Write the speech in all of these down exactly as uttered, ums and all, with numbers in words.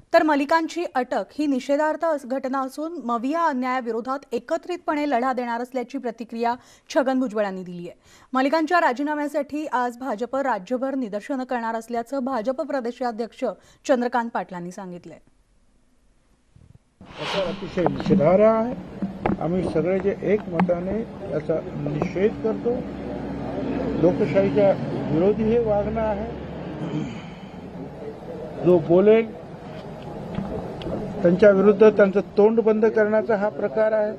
तर मलिकांची अटक ही निषेधार्थ घटना असून मविया अन्यायाविरोधात एकत्रितपणे लढा देणार असल्याची प्रतिक्रिया छगन भुजबळ यांनी दिली आहे। मलिकांच्या राजीनाम्यासाठी आज भाजप राज्यभर निदर्शनं करणार असल्याचं भाजप प्रदेशाध्यक्ष चंद्रकांत पाटील यांनी सांगितलं। अतिशय निषेधार्ह आहे। आम्ही सगळे जे एक मताने याचा निषेध करतो। लोकशाहीच्या विरोधी हे वागणं आहे। जो बोलेल त्यांच्या विरुद्ध त्यांचं तोंड बंद करण्याचा हा प्रकार आहे।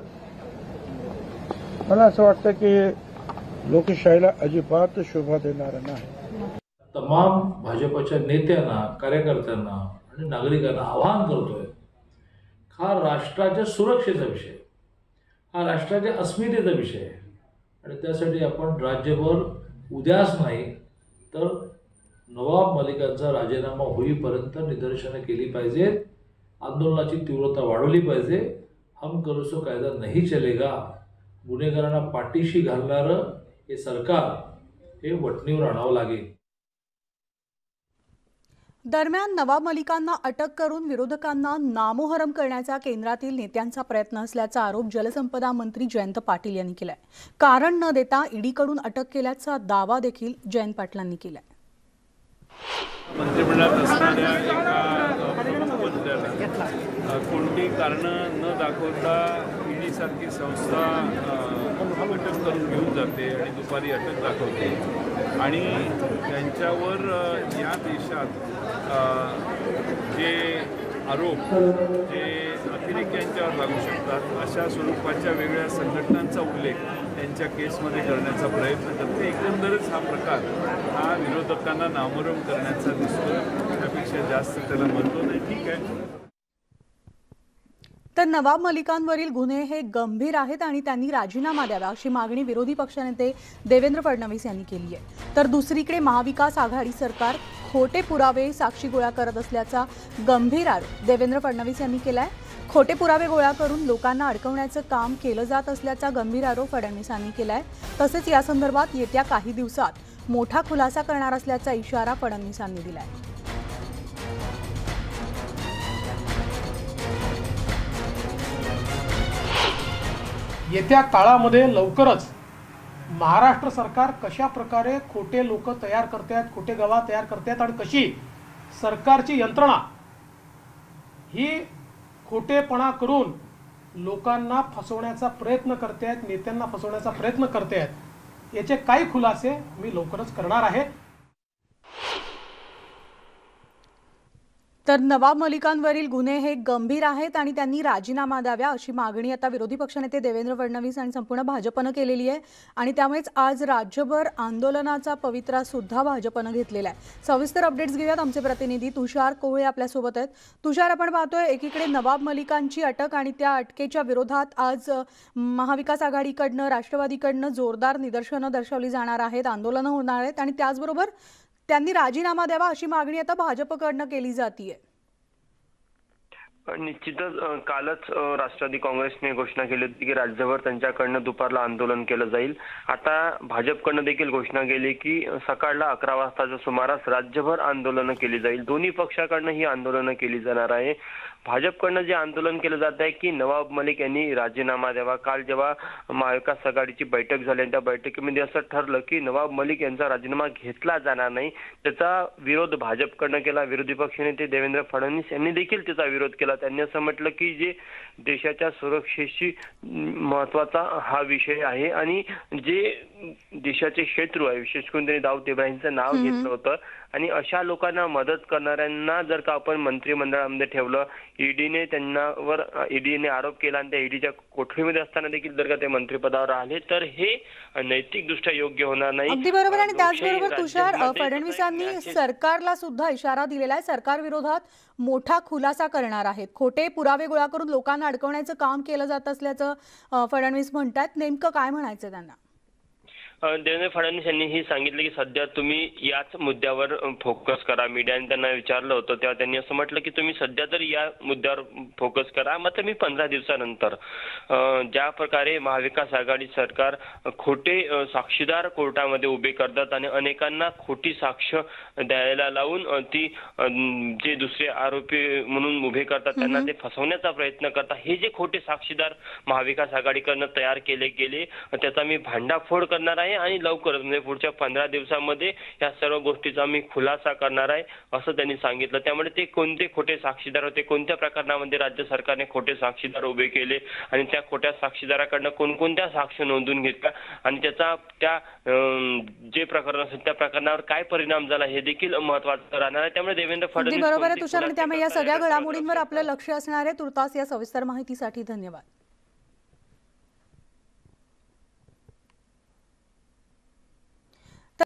मला असं वाटतं की लोकशाहीला अजिबात शोभा देणारा नाही। तमाम भाजपच्या नेत्यांना, कार्यकर्त्यांना आणि नागरिकांना आवाहन करतोय, हा राष्ट्राच्या सुरक्षेचा विषय, हा राष्ट्राच्या अस्मितेचा विषय आहे आणि त्यासाठी आपण राज्यभर उद्याच नाही तर नवाब मलिकांचा राजीनामा होईपर्यंत निदर्शनं केली पाहिजेत। आंदोलनाची तीव्रता वाढवली पाहिजे। हम करो सो कायदा नहीं चलेगा। गुन्हेगारांना पाठीशी घालणारं हे सरकार हे वटणीवर आणावं लागेल। दरम्यान नवाब मलिकांना अटक करून विरोधकांना नामोहरम करण्याचा केंद्रातील नेत्यांचा प्रयत्न असल्याचा आरोप जलसंपदा मंत्री जयंत पाटील यांनी केलाय। कारण न देता ईडीकडून अटक केल्याचा दावा देखील जयंत पाटलांनी केलाय। मंत्रिमंडळात असणाऱ्या एका मंत्र्याला कोणती कारणं न दाखवता ईडी सारखी संस्था अटक करून घेऊन जाते आणि दुपारी अटक दाखवते आणि त्यांच्यावर या देशात जे आरोप जे अतिरेक्यांच्यावर लागू शकतात अशा स्वरूपाच्या वेगळ्या संघटनांचा उल्लेख त्यांच्या केसमध्ये करण्याचा प्रयत्न करते। एकंदरच हा प्रकार हा विरोधकांना नामोहरम करण्याचा दिसतो। त्यापेक्षा जास्त त्याला महत्त्व नाही। ठीक आहे। तर नवाब मलिकांवरील गुन्हे हे गंभीर आहेत आणि त्यांनी राजीनामा द्यावा अशी मागणी विरोधी पक्षनेते देवेंद्र फडणवीस यांनी केली आहे। तर दुसरीकडे महाविकास आघाडी सरकार खोटे पुरावे साक्षी गोळा करत असल्याचा गंभीर आरोप देवेंद्र फडणवीस यांनी केलाय। खोटे पुरावे गोळा करून लोकांना अडकवण्याचं काम केलं जात असल्याचा गंभीर आरोप फडणवीस यांनी केलाय। तसेच या संदर्भात येत्या काही दिवसात मोठा खुलासा करणार असल्याचा इशारा फडणवीस यांनी दिलाय। येत्या काळामध्ये लवकरच महाराष्ट्र सरकार कशा प्रकारे खोटे लोक तयार करतात, खोटे गवाह तयार करतात आणि कशी सरकारची यंत्रणा ही खोटेपणा करून लोकांना फसवण्याचा प्रयत्न करतात, नेत्यांना फसवण्याचा प्रयत्न करतात, याचे काही खुलासे मी लवकरच करणार आहे। तर नवाब मलिकांवरील गुन्हे हे गंभीर आहेत आणि त्यांनी राजीनामा द्यावा अशी मागणी आता विरोधी पक्षनेते देवेंद्र फडणवीस आणि संपूर्ण भाजपनं केलेली आहे आणि त्यामुळेच आज राज्यभर आंदोलनाचा पवित्रा सुद्धा भाजपनं घेतलेला आहे। सविस्तर अपडेट्स घेऊयात। आमचे प्रतिनिधी तुषार कोहळे आपल्या सोबत आहेत। तुषार, आपण पाहतोय एकीकडे नवाब मलिकांची अटक आणि त्या अटकेच्या विरोधात आज महाविकास आघाडीकडनं राष्ट्रवादीकडनं जोरदार निदर्शनं दर्शवली जाणार आहेत, आंदोलनं होणार आहेत आणि त्याचबरोबर त्यांनी राजीनामा द्यावा अशी मागणी आता भाजपकडनं केली जातीये। निश्चितच कालच राष्ट्रवादी काँग्रेसने घोषणा केली होती की राज्यभर त्यांच्याकडनं दुपारला आंदोलन केलं जाईल। आता भाजपकडनं देखील घोषणा केली की सकाळला अकरा वाजताच्या सुमारास राज्यभर आंदोलनं केली जाईल। दोन्ही पक्षाकडनं ही आंदोलनं केली जाणार आहे। भाजपकडनं जे आंदोलन केलं जात आहे की नवाब मलिक यांनी राजीनामा द्यावा। काल जेव्हा महाविकास आघाडीची बैठक झाली त्या बैठकीमध्ये असं ठरलं की नवाब मलिक यांचा राजीनामा घेतला जाणार नाही, त्याचा विरोध भाजपकडनं केला। विरोधी पक्षनेते देवेंद्र फडणवीस यांनी देखील त्याचा विरोध केला। त्यांनी असं म्हटलं की जे देशाच्या सुरक्षेशी महत्वाचा हा विषय आहे आणि जे देशाचे शत्रू आहे, विशेष करून त्यांनी दाऊद इब्राहिमचं नाव घेतलं होतं आणि अशा लोकांना मदत करणाऱ्यांना जर का आपण मंत्रिमंडळामध्ये ठेवलं, ईडीने त्यांच्यावर ईडीने आरोप केला आणि त्या ईडीच्या कोठडीमध्ये असताना देखील जर का ते मंत्रिपदावर आले तर हे नैतिकदृष्ट्या योग्य होणार नाही। अगदी बरोबर। आणि त्याचबरोबर तुषार, फडणवीसांनी सरकारला सुद्धा इशारा दिलेला आहे, सरकार विरोधात मोठा खुलासा करणार आहेत, खोटे पुरावे गोळा करून लोकांना अडकवण्याचं काम केलं जात असल्याचं फडणवीस म्हणतात। नेमकं काय म्हणायचं त्यांना? देवेंद्र फडणवीस यांनी ही सांगितलं की सध्या तुम्ही याच मुद्द्यावर फोकस करा. मीडियाने त्यांना विचारलं होतं तेव्हा त्यांनी असं म्हटलं की तुम्ही सध्या तर या मुद्द्यावर फोकस करा, मात्र मी पंधरा दिवसानंतर ज्या प्रकारे महाविकास आघाडी सरकार खोटे साक्षीदार कोर्टामध्ये उभे करतात आणि अनेकांना खोटी साक्ष द्यायला लावून ती जे दुसरे आरोपी म्हणून उभे करतात त्यांना ते फसवण्याचा प्रयत्न करतात, हे जे खोटे साक्षीदार महाविकास आघाडीकडनं तयार केले गेले त्याचा मी भांडाफोड करणार आहे आणि लवकरच म्हणजे पुढच्या पंधरा दिवसामध्ये या सर्व गोष्टीचा मी खुलासा करणार आहे असं त्यांनी सांगितलं. त्यामुळे ते कोणते खोटे साक्षीदार होते, कोणत्या प्रकरणामध्ये राज्य सरकारने खोटे साक्षीदार उभे केले आणि त्या खोट्या साक्षीदाराकडनं कोणकोणत्या साक्ष नोंदून घेतल्या आणि त्याचा त्या जे प्रकरण असेल त्या प्रकरणावर काय परिणाम झाला हे देखील महत्त्वाचं राहणार आहे. त्यामुळे देवेंद्र फडणवीस बरोबर आहे तुषार, त्यामुळे या सगळ्या घडामोडींवर आपलं लक्ष असणार आहे. तुर्तास या सविस्तर माहितीसाठी धन्यवाद.